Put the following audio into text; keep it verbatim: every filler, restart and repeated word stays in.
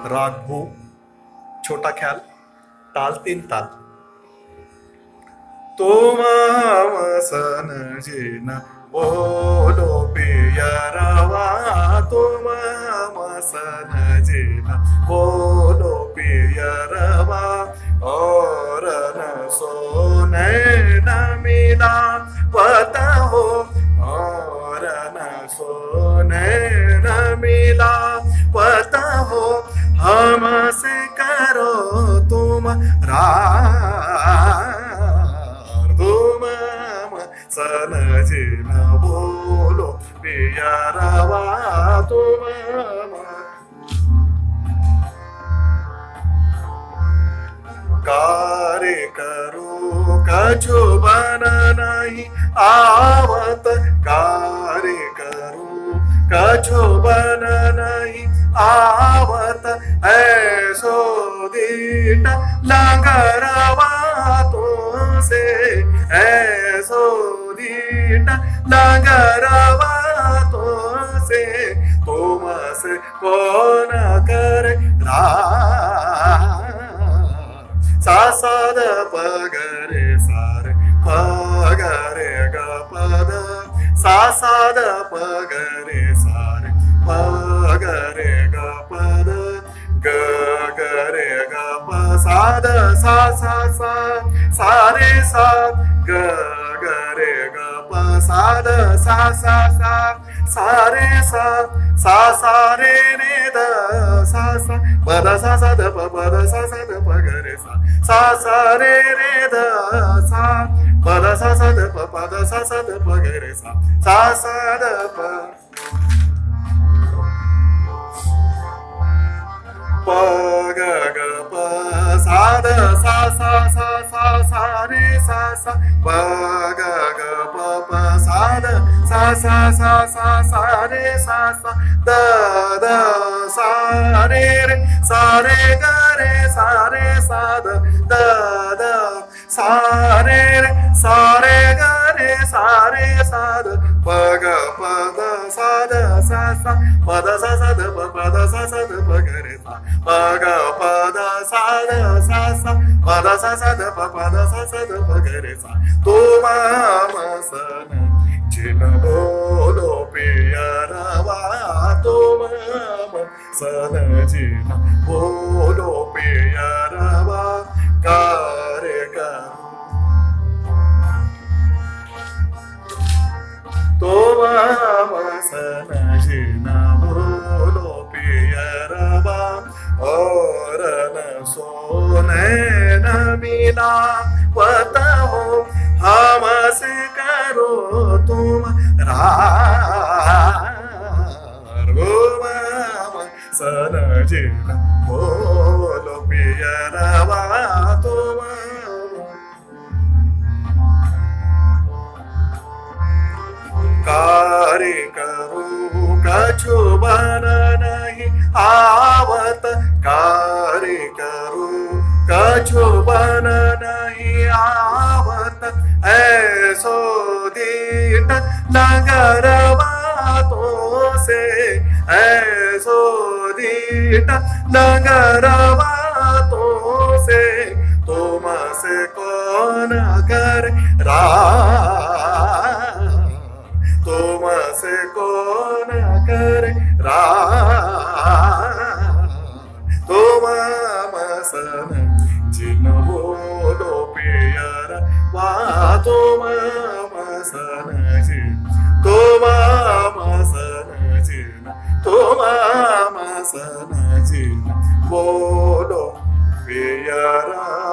राग भू, छोटा ख्याल, ताल तीन ताल। तुम सन जिन बोलो पियरवा, तुम सन जिन बोलो पियरवा, और न सोने न मिला पत हो, और न सोने न मिला पत हो, हमसे करो तुम रार, तुम सन जिन बोलो पियरवा, तुम कार्य करो कछु बन नहीं आवत, कार्य करो कछु बन नहीं आवत, ऐसो दीट लंगरवा तुमसे, ऐसो दीट लंगरवा तुमसे, तुमसे कौन करे रार, सा सा द प ग रे सा रे प ग रे ग प द, सा सा द प ग रे सा रे प ग रे ग प द, ग ग रे ग प सा द सा सा सा, सा रे सा, ग ग रे ग प सा द सा सा सा, सा रे सा, सा सा रे रे द सा सा, प द सा सा द प प द सा सा द प ग रे सा, सा सा रे रे द सा, प द सा सा द प प द सा सा द प ग रे सा, सा सा द प, प ग ग प सा द सा सा सा सा, सा रे सा सा, प ग ग प प सा द सा सा सा सा, सा रे सा सा, द द सा रे रे, सा रे ग रे सा रे सा द, द द सा रे रे, सा रे ग रे सा रे सा द, प ग प द सा द सा सा, प द सा सा द प प द सा सा द प ग रे सा, प ग प द सा द सा सा, प द सा सा द प प द सा सा द प ग रे सा, तुम सन जिन बोलो पियरवा, तुम सन जिन बोलो पियरवा, कार्य करो तुम सन जिन बोलो पियरवा, और न सोने न मिला पत हो, हमसे करो तुम रार, तुम सन जिन बोलो पियरवा, तुम कार्य करो कछु बन नहीं आवत, कार्य करो कछु बन नहीं आवत, ऐसो दीट लंगरवा तुमसे, ऐसो दीट लंगरवा तुमसे, तुमसे कौन करे रार, तुमसे कौन करे रार, तुम सन जिन बोलो पियरवा, तुम सन जिन, तुम सन जिन, तुम सन जिन बोलो पियरवा।